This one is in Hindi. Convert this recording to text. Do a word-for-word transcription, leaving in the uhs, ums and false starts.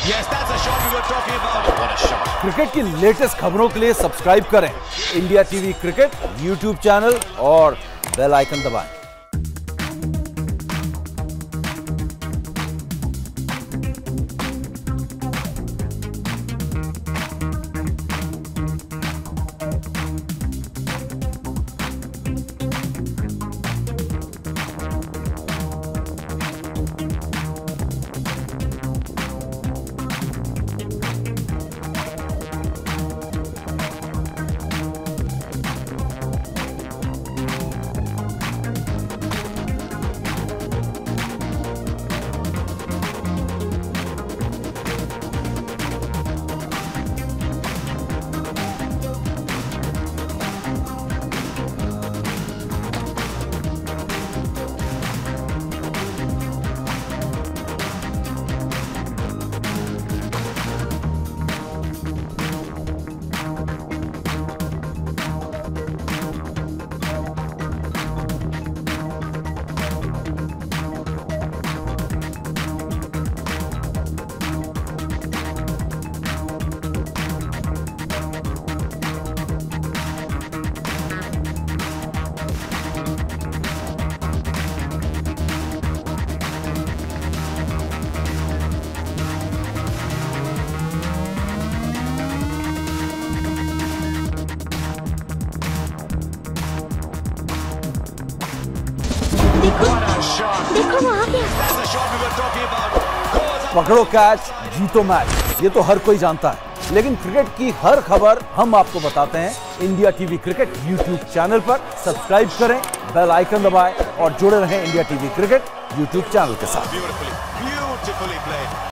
Yes, that's a shot we were talking about. Oh, what a shot. Cricket की लेटेस्ट खबरों के लिए सब्सक्राइब करें India TV cricket YouTube channel और बेल आइकन दबाएं। देखो वहाँ क्या? पकड़ो कैच जीतो मैच, ये तो हर कोई जानता है, लेकिन क्रिकेट की हर खबर हम आपको बताते हैं India TV cricket YouTube channel पर। सब्सक्राइब करें, बेल आइकन दबाएं और जुड़े रहें India TV cricket YouTube channel के साथ।